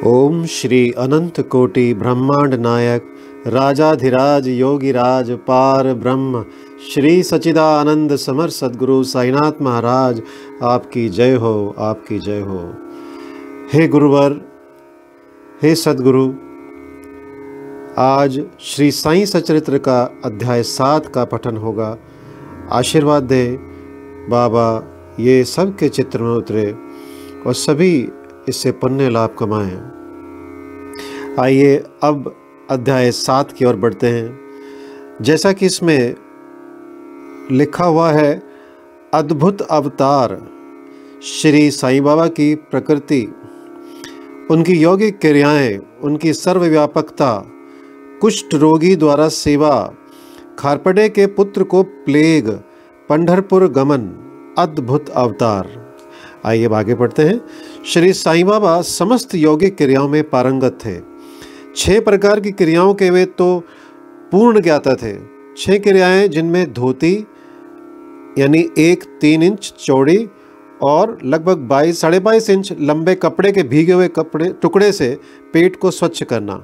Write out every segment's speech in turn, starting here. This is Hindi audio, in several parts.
ओम श्री अनंत कोटि ब्रह्मांड नायक राजाधिराज योगिराज पार ब्रह्म श्री सच्चिदानंद समर सद्गुरु साईनाथ महाराज, आपकी जय हो, आपकी जय हो। हे गुरुवर, हे सद्गुरु, आज श्री साईं सचरित्र का अध्याय 7 का पठन होगा। आशीर्वाद दे बाबा, ये सब के चित्र में उतरे और सभी इससे पुण्य लाभ कमाएं। आइए अब अध्याय 7 की ओर बढ़ते हैं। जैसा कि इसमें लिखा हुआ है, अद्भुत अवतार श्री साईं बाबा की प्रकृति, उनकी यौगिक क्रियाएं, उनकी सर्वव्यापकता, कुष्ठ रोगी द्वारा सेवा, खारपड़े के पुत्र को प्लेग, पंढरपुर गमन, अद्भुत अवतार। आइए आगे बढ़ते हैं। श्री साईं बाबा समस्त यौगिक क्रियाओं में पारंगत थे। 6 प्रकार की क्रियाओं के वे तो पूर्ण ज्ञाता थे। 6 क्रियाएं जिनमें धोती यानी 1-3 इंच चौड़ी और लगभग 22-22.5 इंच लंबे कपड़े के भीगे हुए टुकड़े से पेट को स्वच्छ करना,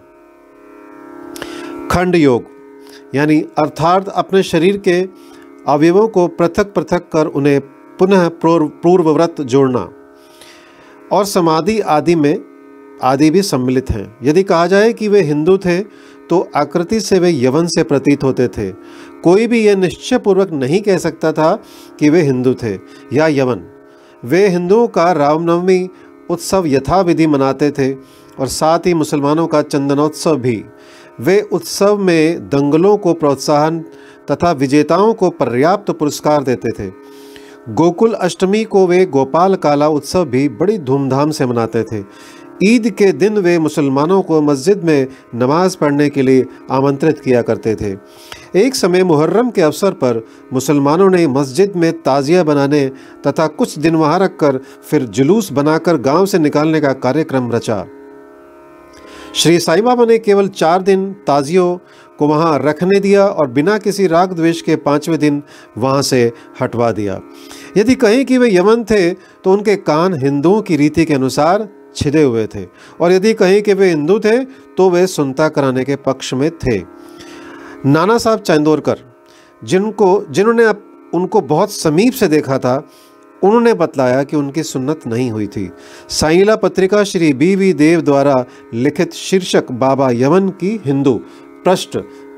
खंड योग यानी अर्थात अपने शरीर के अवयवों को पृथक पृथक कर उन्हें पुनः पूर्वव्रत जोड़ना, और समाधि आदि भी सम्मिलित हैं। यदि कहा जाए कि वे हिंदू थे तो आकृति से वे यवन से प्रतीत होते थे। कोई भी यह निश्चय पूर्वक नहीं कह सकता था कि वे हिंदू थे या यवन। वे हिंदुओं का रामनवमी उत्सव यथाविधि मनाते थे और साथ ही मुसलमानों का चंदनोत्सव भी। वे उत्सव में दंगलों को प्रोत्साहन तथा विजेताओं को पर्याप्त पुरस्कार देते थे। गोकुल अष्टमी को वे गोपाल काला उत्सव भी बड़ी धूमधाम से मनाते थे। ईद के दिन वे मुसलमानों को मस्जिद में नमाज पढ़ने के लिए आमंत्रित किया करते थे। एक समय मुहर्रम के अवसर पर मुसलमानों ने मस्जिद में ताजिया बनाने तथा कुछ दिन वहां रखकर फिर जुलूस बनाकर गांव से निकालने का कार्यक्रम रचा। श्री साईं बाबा ने केवल 4 दिन ताजियों को वहां रखने दिया और बिना किसी राग द्वेष के 5वें दिन वहां से हटवा दिया। यदि कहें कि वे यमन थे तो उनके कान हिंदुओं की रीति के अनुसार छिदे हुए थे, और यदि कहें कि वे हिंदू थे तो वे सुनता कराने के पक्ष में थे। नाना साहब चंदोरकर, जिन्होंने उनको बहुत समीप से देखा था, उन्होंने बतलाया कि उनकी सुन्नत नहीं हुई थी। साईला पत्रिका श्री बी देव द्वारा लिखित शीर्षक बाबा यमन की हिंदू, पृष्ठ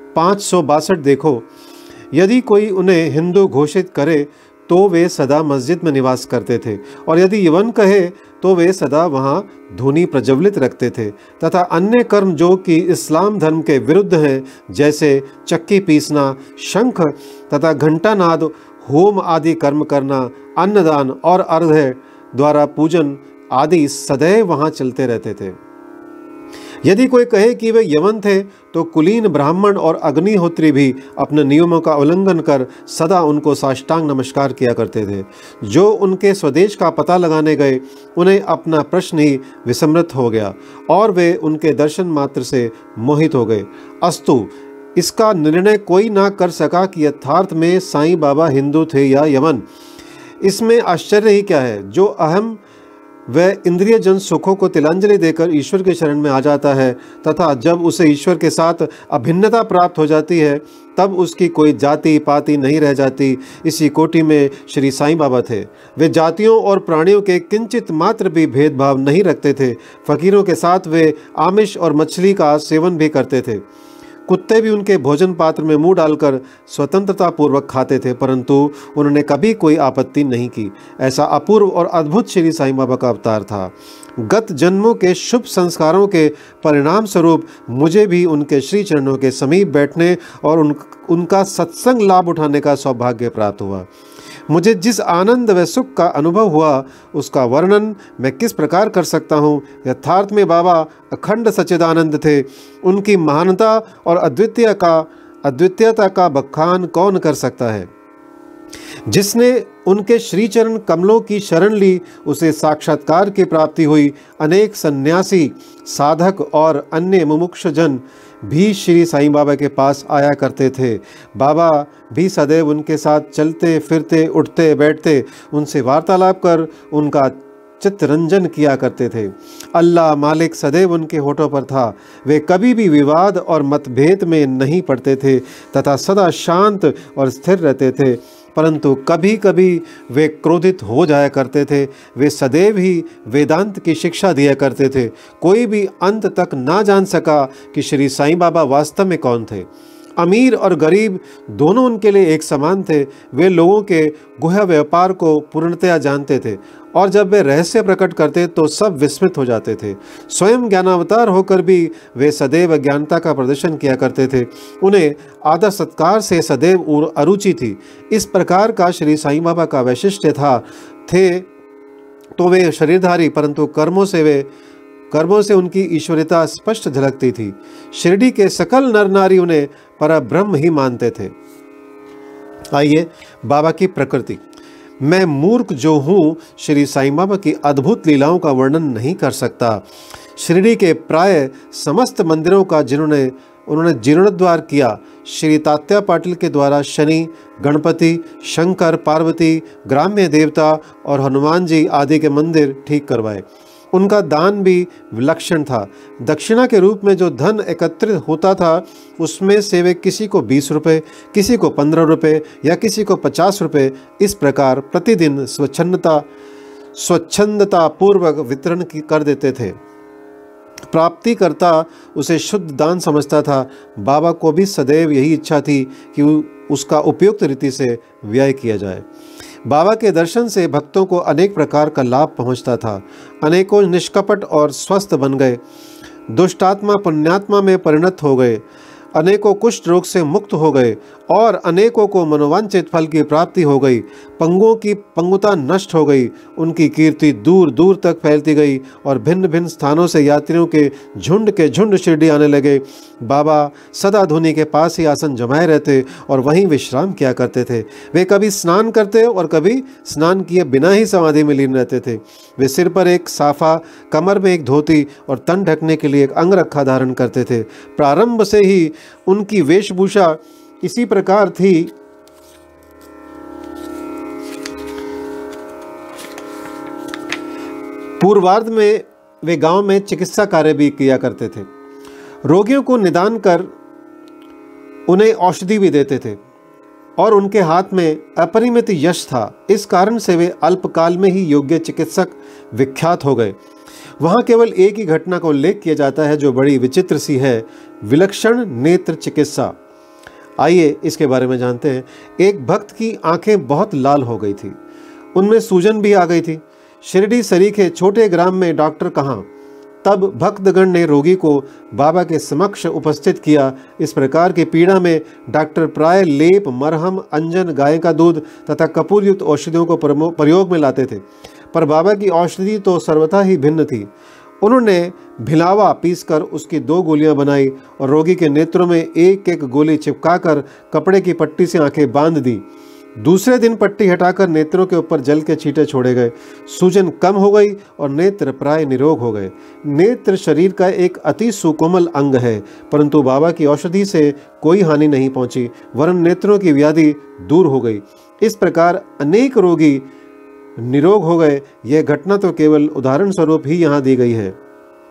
562 देखो। यदि कोई उन्हें हिंदू घोषित करे तो वे सदा मस्जिद में निवास करते थे, और यदि यवन कहे तो वे सदा वहाँ धूनी प्रज्वलित रखते थे तथा अन्य कर्म जो कि इस्लाम धर्म के विरुद्ध हैं, जैसे चक्की पीसना, शंख तथा घंटानाद, होम आदि कर्म करना, अन्नदान और अर्घ्य द्वारा पूजन आदि सदैव वहाँ चलते रहते थे। यदि कोई कहे कि वे यवन थे तो कुलीन ब्राह्मण और अग्निहोत्री भी अपने नियमों का उल्लंघन कर सदा उनको साष्टांग नमस्कार किया करते थे। जो उनके स्वदेश का पता लगाने गए, उन्हें अपना प्रश्न ही विस्मृत हो गया और वे उनके दर्शन मात्र से मोहित हो गए। अस्तु, इसका निर्णय कोई ना कर सका कि यथार्थ में साईं बाबा हिंदू थे या यवन। इसमें आश्चर्य ही क्या है। जो अहम वह इंद्रिय जन सुखों को तिलांजलि देकर ईश्वर के शरण में आ जाता है तथा जब उसे ईश्वर के साथ अभिन्नता प्राप्त हो जाती है, तब उसकी कोई जाति पाति नहीं रह जाती। इसी कोटि में श्री साईं बाबा थे। वे जातियों और प्राणियों के किंचित मात्र भी भेदभाव नहीं रखते थे। फकीरों के साथ वे आमिष और मछली का सेवन भी करते थे। कुत्ते भी उनके भोजन पात्र में मुंह डालकर स्वतंत्रता पूर्वक खाते थे, परंतु उन्होंने कभी कोई आपत्ति नहीं की। ऐसा अपूर्व और अद्भुत श्री साईं बाबा का अवतार था। गत जन्मों के शुभ संस्कारों के परिणाम स्वरूप मुझे भी उनके श्री चरणों के समीप बैठने और उनका सत्संग लाभ उठाने का सौभाग्य प्राप्त हुआ। मुझे जिस आनंद व सुख का अनुभव हुआ, उसका वर्णन मैं किस प्रकार कर सकता हूँ। यथार्थ में बाबा अखंड सच्चिदानंद थे। उनकी महानता और अद्वितीयता का बखान कौन कर सकता है। जिसने उनके श्रीचरण कमलों की शरण ली, उसे साक्षात्कार की प्राप्ति हुई। अनेक सन्यासी, साधक और अन्य मुमुक्षुजन भी श्री साईं बाबा के पास आया करते थे। बाबा भी सदैव उनके साथ चलते फिरते, उठते बैठते, उनसे वार्तालाप कर उनका चित्तरंजन किया करते थे। अल्लाह मालिक सदैव उनके होठों पर था। वे कभी भी विवाद और मतभेद में नहीं पड़ते थे तथा सदा शांत और स्थिर रहते थे, परंतु कभी कभी वे क्रोधित हो जाया करते थे। वे सदैव ही वेदांत की शिक्षा दिया करते थे। कोई भी अंत तक ना जान सका कि श्री साईं बाबा वास्तव में कौन थे। अमीर और गरीब दोनों उनके लिए एक समान थे। वे लोगों के गुह्य व्यापार को पूर्णतया जानते थे और जब वे रहस्य प्रकट करते तो सब विस्मित हो जाते थे। स्वयं ज्ञानावतार होकर भी वे सदैव अज्ञानता का प्रदर्शन किया करते थे। उन्हें आदर सत्कार से सदैव अरुचि थी। इस प्रकार का श्री साईं बाबा का वैशिष्ट्य थे तो वे शरीरधारी, परंतु कर्मों से उनकी ईश्वरीयता स्पष्ट झलकती थी। शिरडी के सकल नर नारी उन्हें परब्रह्म ही मानते थे। आइए बाबा की प्रकृति। मैं मूर्ख जो हूँ, श्री साईं बाबा की अद्भुत लीलाओं का वर्णन नहीं कर सकता। शिरडी के प्राय समस्त मंदिरों का उन्होंने जीर्णोद्धार किया। श्री तात्या पाटिल के द्वारा शनि, गणपति, शंकर, पार्वती, ग्राम्य देवता और हनुमान जी आदि के मंदिर ठीक करवाए। उनका दान भी विलक्षण था। दक्षिणा के रूप में जो धन एकत्रित होता था, उसमें से वे किसी को 20 रुपये, किसी को 15 रुपये या किसी को 50 रुपये, इस प्रकार प्रतिदिन स्वच्छंदता पूर्वक वितरण कर देते थे। प्राप्तिकर्ता उसे शुद्ध दान समझता था। बाबा को भी सदैव यही इच्छा थी कि उसका उपयुक्त रीति से व्यय किया जाए। बाबा के दर्शन से भक्तों को अनेक प्रकार का लाभ पहुंचता था। अनेकों निष्कपट और स्वस्थ बन गए, दुष्टात्मा पुण्यात्मा में परिणत हो गए, अनेकों कुष्ठ रोग से मुक्त हो गए और अनेकों को मनोवांछित फल की प्राप्ति हो गई। पंगुओं की पंगुता नष्ट हो गई। उनकी कीर्ति दूर दूर तक फैलती गई और भिन्न भिन्न स्थानों से यात्रियों के झुंड शिरडी आने लगे। बाबा सदा धुनी के पास ही आसन जमाए रहते और वहीं विश्राम किया करते थे। वे कभी स्नान करते और कभी स्नान किए बिना ही समाधि में लीन रहते थे। वे सिर पर एक साफा, कमर में एक धोती और तन ढकने के लिए एक अंगरखा धारण करते थे। प्रारंभ से ही उनकी वेशभूषा इसी प्रकार थी। पूर्वार्ध में वे गांव में चिकित्सा कार्य भी किया करते थे। रोगियों को निदान कर उन्हें औषधि भी देते थे और उनके हाथ में अपरिमित यश था। इस कारण से वे अल्पकाल में ही योग्य चिकित्सक विख्यात हो गए। वहाँ केवल एक ही घटना का उल्लेख किया जाता है जो बड़ी विचित्र सी है, विलक्षण नेत्र चिकित्सा। आइए इसके बारे में जानते हैं। एक भक्त की आंखें बहुत लाल हो गई थी, उनमें सूजन भी आ गई थी। शिरडी सरीखे छोटे ग्राम में डॉक्टर कहाँ। तब भक्तगण ने रोगी को बाबा के समक्ष उपस्थित किया। इस प्रकार की पीड़ा में डॉक्टर प्राय लेप, मरहम, अंजन, गाय का दूध तथा कपूर युक्त औषधियों को प्रयोग में लाते थे, पर बाबा की औषधि तो सर्वथा ही भिन्न थी। उन्होंने भिलावा पीसकर उसकी 2 गोलियां बनाई और रोगी के नेत्रों में एक एक गोली चिपकाकर कपड़े की पट्टी से आंखें बांध दी। दूसरे दिन पट्टी हटाकर नेत्रों के ऊपर जल के छींटे छोड़े गए। सूजन कम हो गई और नेत्र प्राय निरोग हो गए। नेत्र शरीर का एक अति सुकोमल अंग है, परंतु बाबा की औषधि से कोई हानि नहीं पहुंची, वरन नेत्रों की व्याधि दूर हो गई। इस प्रकार अनेक रोगी निरोग हो गए। यह घटना तो केवल उदाहरण स्वरूप ही यहाँ दी गई है।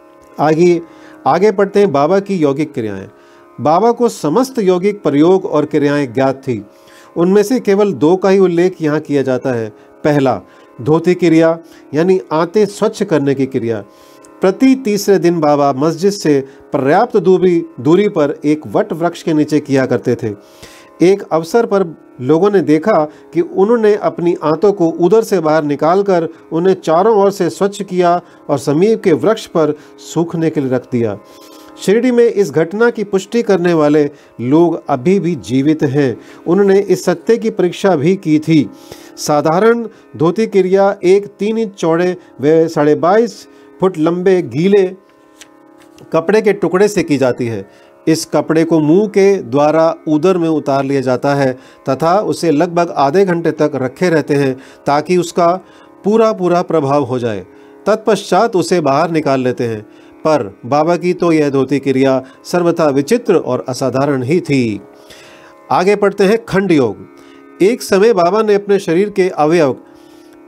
आगे पढ़ते हैं। बाबा की यौगिक क्रियाएं। बाबा को समस्त यौगिक प्रयोग और क्रियाएं ज्ञात थी। उनमें से केवल 2 का ही उल्लेख यहाँ किया जाता है। पहला, धोती क्रिया यानी आंतें स्वच्छ करने की क्रिया। प्रति तीसरे दिन बाबा मस्जिद से पर्याप्त दूरी पर एक वट वृक्ष के नीचे किया करते थे। एक अवसर पर लोगों ने देखा कि उन्होंने अपनी आंतों को उदर से बाहर निकालकर उन्हें चारों ओर से स्वच्छ किया और समीप के वृक्ष पर सूखने के लिए रख दिया। शिरडी में इस घटना की पुष्टि करने वाले लोग अभी भी जीवित हैं। उन्होंने इस सत्य की परीक्षा भी की थी। साधारण धोती क्रिया एक 3 इंच चौड़े व 22.5 फुट लंबे गीले कपड़े के टुकड़े से की जाती है। इस कपड़े को मुंह के द्वारा उदर में उतार लिया जाता है तथा उसे लगभग आधे घंटे तक रखे रहते हैं ताकि उसका पूरा प्रभाव हो जाए। तत्पश्चात उसे बाहर निकाल लेते हैं। पर बाबा की तो यह धोती क्रिया सर्वथा विचित्र और असाधारण ही थी। आगे पढ़ते हैं। खंड योग। एक समय बाबा ने अपने शरीर के अवयव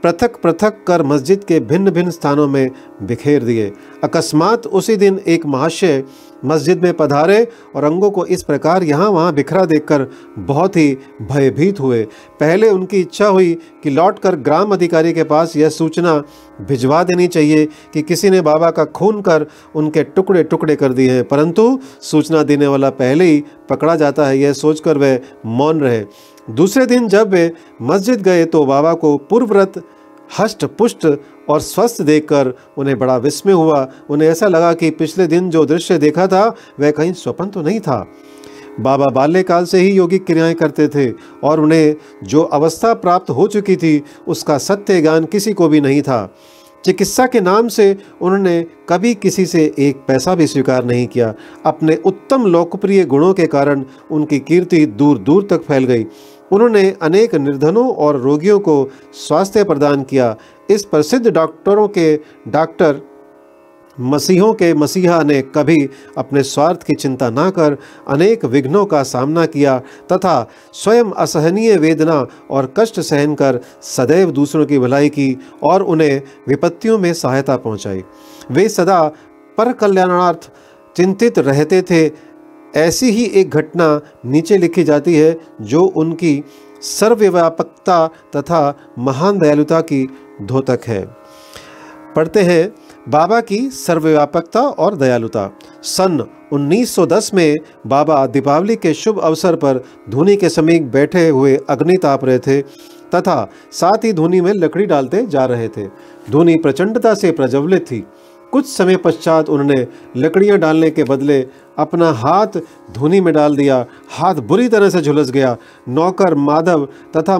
पृथक पृथक कर मस्जिद के भिन्न भिन्न स्थानों में बिखेर दिए। अकस्मात उसी दिन एक महाशय मस्जिद में पधारे और अंगों को इस प्रकार यहाँ वहाँ बिखरा देखकर बहुत ही भयभीत हुए। पहले उनकी इच्छा हुई कि लौटकर ग्राम अधिकारी के पास यह सूचना भिजवा देनी चाहिए कि किसी ने बाबा का खून कर उनके टुकड़े टुकड़े कर दिए हैं, परंतु सूचना देने वाला पहले ही पकड़ा जाता है, यह सोचकर वे मौन रहे। दूसरे दिन जब वे मस्जिद गए तो बाबा को पूर्ववत हष्ट पुष्ट और स्वस्थ देखकर उन्हें बड़ा विस्मय हुआ। उन्हें ऐसा लगा कि पिछले दिन जो दृश्य देखा था वह कहीं स्वप्न तो नहीं था। बाबा बाल्यकाल से ही योगिक क्रियाएं करते थे और उन्हें जो अवस्था प्राप्त हो चुकी थी उसका सत्य ज्ञान किसी को भी नहीं था। चिकित्सा के नाम से उन्होंने कभी किसी से एक पैसा भी स्वीकार नहीं किया। अपने उत्तम लोकप्रिय गुणों के कारण उनकी कीर्ति दूर दूर तक फैल गई। उन्होंने अनेक निर्धनों और रोगियों को स्वास्थ्य प्रदान किया। इस प्रसिद्ध डॉक्टरों के डॉक्टर मसीहों के मसीहा ने कभी अपने स्वार्थ की चिंता न कर अनेक विघ्नों का सामना किया तथा स्वयं असहनीय वेदना और कष्ट सहन कर सदैव दूसरों की भलाई की और उन्हें विपत्तियों में सहायता पहुंचाई। वे सदा पर कल्याणार्थ चिंतित रहते थे। ऐसी ही एक घटना नीचे लिखी जाती है जो उनकी सर्वव्यापकता तथा महान दयालुता की द्योतक है। पढ़ते हैं बाबा की सर्वव्यापकता और दयालुता। सन 1910 में बाबा दीपावली के शुभ अवसर पर धूनी के समीप बैठे हुए अग्नि ताप रहे थे तथा साथ ही धूनी में लकड़ी डालते जा रहे थे। धूनी प्रचंडता से प्रज्वलित थी। कुछ समय पश्चात उन्होंने लकड़ियां डालने के बदले अपना हाथ धूनी में डाल दिया। हाथ बुरी तरह से झुलस गया। नौकर माधव तथा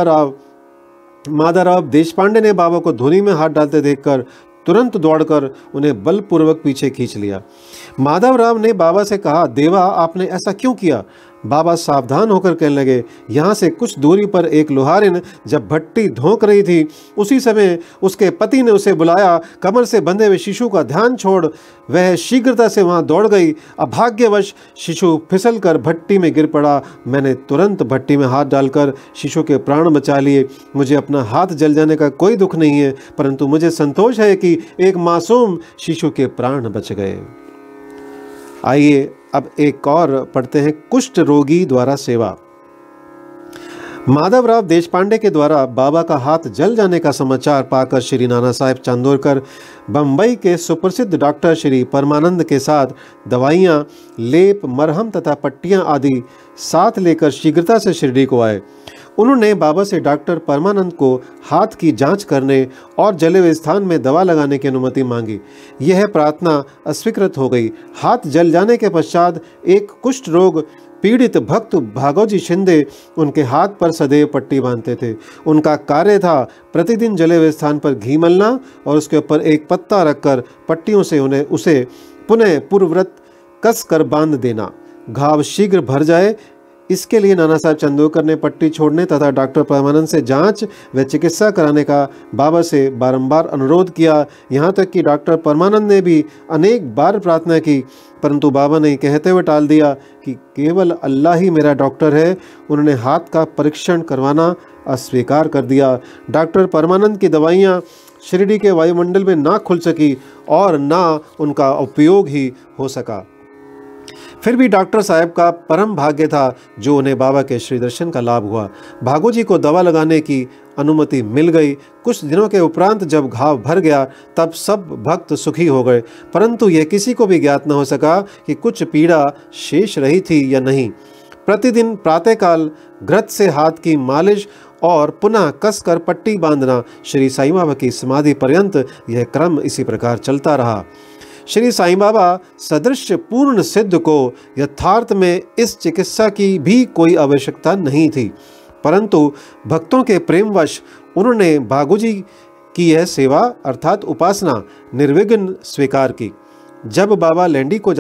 माधवराव देशपांडे ने बाबा को धूनी में हाथ डालते देखकर तुरंत दौड़कर उन्हें बलपूर्वक पीछे खींच लिया। माधवराव ने बाबा से कहा, देवा आपने ऐसा क्यों किया? बाबा सावधान होकर कहने लगे, यहाँ से कुछ दूरी पर एक लोहारिन जब भट्टी धोंक रही थी उसी समय उसके पति ने उसे बुलाया। कमर से बंधे हुए शिशु का ध्यान छोड़ वह शीघ्रता से वहाँ दौड़ गई। अभाग्यवश शिशु फिसल कर भट्टी में गिर पड़ा। मैंने तुरंत भट्टी में हाथ डालकर शिशु के प्राण बचा लिए। मुझे अपना हाथ जल जाने का कोई दुख नहीं है, परंतु मुझे संतोष है कि एक मासूम शिशु के प्राण बच गए। आइए अब एक और पढ़ते हैं, कुष्ठ रोगी द्वारा सेवा। माधवराव देशपांडे के द्वारा बाबा का हाथ जल जाने का समाचार पाकर श्री नाना साहेब चांदोरकर बम्बई के सुप्रसिद्ध डॉक्टर श्री परमानंद के साथ दवाइयाँ, लेप, मरहम तथा पट्टियाँ आदि साथ लेकर शीघ्रता से शिरडी को आए। उन्होंने बाबा से डॉक्टर परमानंद को हाथ की जांच करने और जले हुए स्थान में दवा लगाने की अनुमति मांगी। यह प्रार्थना अस्वीकृत हो गई। हाथ जल जाने के पश्चात एक कुष्ठ रोग पीड़ित भक्त भागोजी शिंदे उनके हाथ पर सदैव पट्टी बांधते थे। उनका कार्य था प्रतिदिन जले हुए स्थान पर घी मलना और उसके ऊपर एक पत्ता रखकर पट्टियों से उसे पुनः पूर्ववत कस कर बांध देना। घाव शीघ्र भर जाए, इसके लिए नाना साहब चांदोरकर ने पट्टी छोड़ने तथा डॉक्टर परमानंद से जांच व चिकित्सा कराने का बाबा से बारंबार अनुरोध किया। यहाँ तक कि डॉक्टर परमानंद ने भी अनेक बार प्रार्थना की, परंतु बाबा ने कहते हुए टाल दिया कि केवल अल्लाह ही मेरा डॉक्टर है। उन्होंने हाथ का परीक्षण करवाना अस्वीकार कर दिया। डॉक्टर परमानंद की दवाइयाँ शिरडी के वायुमंडल में ना खुल सकी और ना उनका उपयोग ही हो सका। फिर भी डॉक्टर साहब का परम भाग्य था जो उन्हें बाबा के श्री दर्शन का लाभ हुआ। भागोजी को दवा लगाने की अनुमति मिल गई। कुछ दिनों के उपरांत जब घाव भर गया तब सब भक्त सुखी हो गए, परंतु यह किसी को भी ज्ञात न हो सका कि कुछ पीड़ा शेष रही थी या नहीं। प्रतिदिन प्रातःकाल घृत से हाथ की मालिश और पुनः कसकर पट्टी बांधना, श्री साईं बाबा की समाधि पर्यंत यह क्रम इसी प्रकार चलता रहा। श्री साईं बाबा सदृश पूर्ण सिद्ध को यथार्थ में इस चिकित्सा की भी कोई आवश्यकता नहीं थी, परंतु भक्तों के प्रेमवश उन्होंने भागोजी की यह सेवा अर्थात उपासना निर्विघ्न स्वीकार की। जब बाबा लैंडी को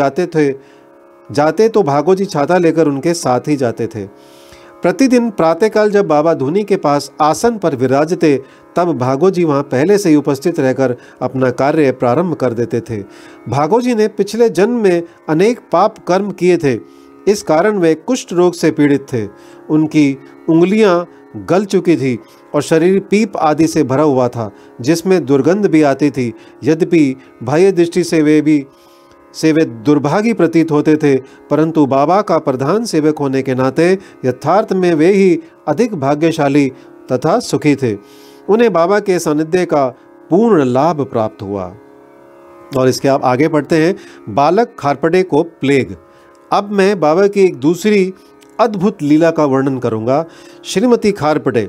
जाते तो भागोजी छाता लेकर उनके साथ ही जाते थे। प्रतिदिन प्रातःकाल जब बाबा धूनी के पास आसन पर विराजते तब भागोजी वहाँ पहले से ही उपस्थित रहकर अपना कार्य प्रारंभ कर देते थे। भागोजी ने पिछले जन्म में अनेक पाप कर्म किए थे, इस कारण वे कुष्ठ रोग से पीड़ित थे। उनकी उंगलियाँ गल चुकी थी और शरीर पीप आदि से भरा हुआ था, जिसमें दुर्गंध भी आती थी। यद्यपि बाह्य दृष्टि से वे दुर्भागी प्रतीत होते थे, परंतु बाबा का प्रधान सेवक होने के नाते यथार्थ में वे ही अधिक भाग्यशाली तथा सुखी थे। उन्हें बाबा के सानिध्य का पूर्ण लाभ प्राप्त हुआ। और इसके आप आगे पढ़ते हैं, बालक खारपड़े को प्लेग। अब मैं बाबा की एक दूसरी अद्भुत लीला का वर्णन करूंगा। श्रीमती खारपड़े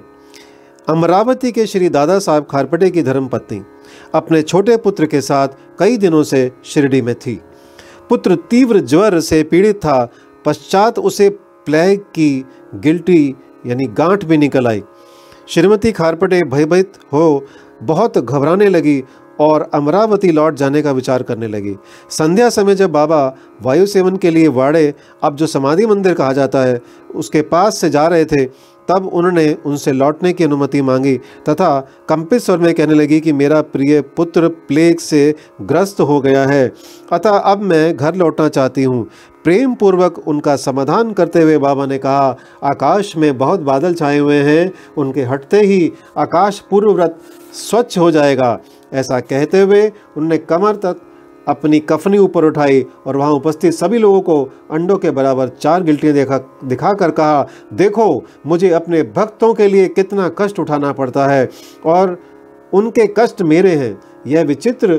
अमरावती के श्री दादा साहब खारपड़े की धर्मपत्नी अपने छोटे पुत्र के साथ कई दिनों से शिरडी में थी। पुत्र तीव्र ज्वर से पीड़ित था। पश्चात उसे प्लेग की गिल्टी यानी गांठ भी निकल आई। श्रीमती खारपड़े भयभीत हो बहुत घबराने लगी और अमरावती लौट जाने का विचार करने लगी। संध्या समय जब बाबा वायु सेवन के लिए वाड़े, अब जो समाधि मंदिर कहा जाता है, उसके पास से जा रहे थे, तब उन्होंने उनसे लौटने की अनुमति मांगी तथा कंपित स्वर में कहने लगी कि मेरा प्रिय पुत्र प्लेग से ग्रस्त हो गया है, अतः अब मैं घर लौटना चाहती हूँ। प्रेम पूर्वक उनका समाधान करते हुए बाबा ने कहा, आकाश में बहुत बादल छाए हुए हैं, उनके हटते ही आकाश पूर्वव्रत स्वच्छ हो जाएगा। ऐसा कहते हुए उन्होंने कमर तक अपनी कफनी ऊपर उठाई और वहां उपस्थित सभी लोगों को अंडों के बराबर 4 गिल्टियां दिखाकर कहा, देखो मुझे अपने भक्तों के लिए कितना कष्ट उठाना पड़ता है और उनके कष्ट मेरे हैं। यह विचित्र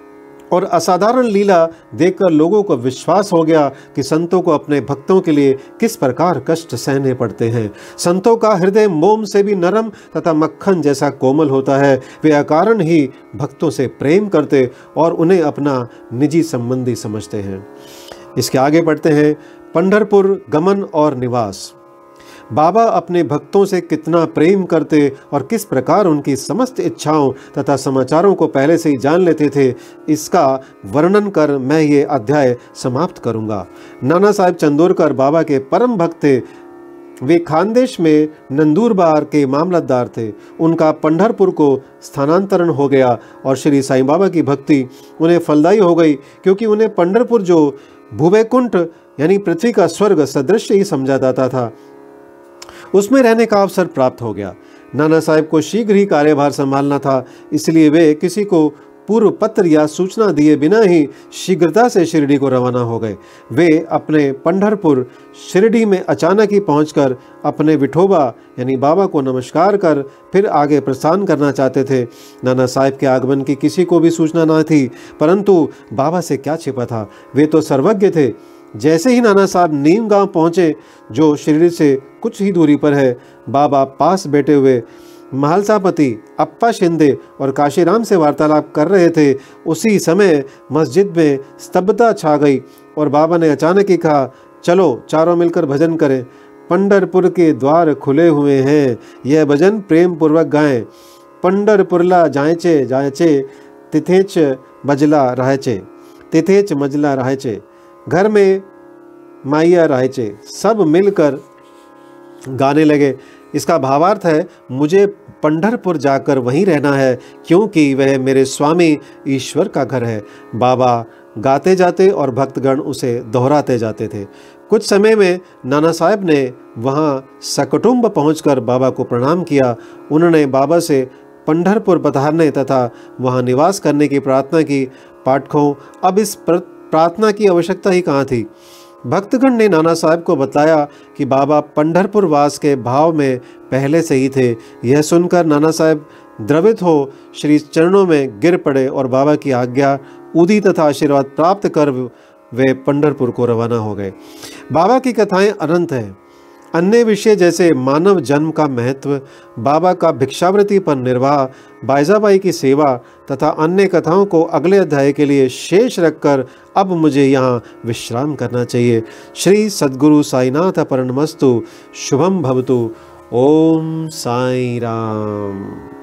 और असाधारण लीला देखकर लोगों को विश्वास हो गया कि संतों को अपने भक्तों के लिए किस प्रकार कष्ट सहने पड़ते हैं। संतों का हृदय मोम से भी नरम तथा मक्खन जैसा कोमल होता है। वे अकारण ही भक्तों से प्रेम करते और उन्हें अपना निजी संबंधी समझते हैं। इसके आगे पढ़ते हैं, पंढरपुर गमन और निवास। बाबा अपने भक्तों से कितना प्रेम करते और किस प्रकार उनकी समस्त इच्छाओं तथा समाचारों को पहले से ही जान लेते थे, इसका वर्णन कर मैं ये अध्याय समाप्त करूंगा। नाना साहब चंदोरकर बाबा के परम भक्त थे। वे खानदेश में नंदूरबार के मामलतदार थे। उनका पंढरपुर को स्थानांतरण हो गया और श्री साईं बाबा की भक्ति उन्हें फलदायी हो गई, क्योंकि उन्हें पंढरपुर जो भूवैकुंठ यानी पृथ्वी का स्वर्ग सदृश ही समझा जाता था, उसमें रहने का अवसर प्राप्त हो गया। नाना साहब को शीघ्र ही कार्यभार संभालना था, इसलिए वे किसी को पूर्व पत्र या सूचना दिए बिना ही शीघ्रता से शिरडी को रवाना हो गए। वे अपने पंढरपुर शिरडी में अचानक ही पहुंचकर अपने विठोबा यानी बाबा को नमस्कार कर फिर आगे प्रस्थान करना चाहते थे। नाना साहब के आगमन की किसी को भी सूचना न थी, परंतु बाबा से क्या छिपा था, वे तो सर्वज्ञ थे। जैसे ही नाना साहब नीम गांव पहुंचे, जो शिरडी से कुछ ही दूरी पर है, बाबा पास बैठे हुए महालसापति अप्पा शिंदे और काशीराम से वार्तालाप कर रहे थे। उसी समय मस्जिद में स्तब्धता छा गई और बाबा ने अचानक ही कहा, चलो चारों मिलकर भजन करें। पंढरपुर के द्वार खुले हुए हैं, यह भजन प्रेम पूर्वक गाएं। पंढरपुरला जायचे जायचे तिथेच मजला राहचे, तिथेच मजला राहचे, घर में माइया राहचे। सब मिलकर गाने लगे। इसका भावार्थ है, मुझे पंढरपुर जाकर वहीं रहना है, क्योंकि वह मेरे स्वामी ईश्वर का घर है। बाबा गाते जाते और भक्तगण उसे दोहराते जाते थे। कुछ समय में नाना साहब ने वहां सकुटुंब पहुंचकर बाबा को प्रणाम किया। उन्होंने बाबा से पंढरपुर पधारने तथा वहां निवास करने की प्रार्थना की। पाठकों, अब इस प्रार्थना की आवश्यकता ही कहाँ थी। भक्तगण ने नाना साहब को बताया कि बाबा पंढरपुर वास के भाव में पहले से ही थे। यह सुनकर नाना साहब द्रवित हो श्री चरणों में गिर पड़े और बाबा की आज्ञा, उदी तथा आशीर्वाद प्राप्त कर वे पंढरपुर को रवाना हो गए। बाबा की कथाएं अनंत हैं। अन्य विषय जैसे मानव जन्म का महत्व, बाबा का भिक्षावृत्ति पर निर्वाह, बाईजाबाई की सेवा तथा अन्य कथाओं को अगले अध्याय के लिए शेष रखकर अब मुझे यहाँ विश्राम करना चाहिए। श्री सद्गुरु साईनाथ परमस्तु। शुभम भवतु। ओम साई राम।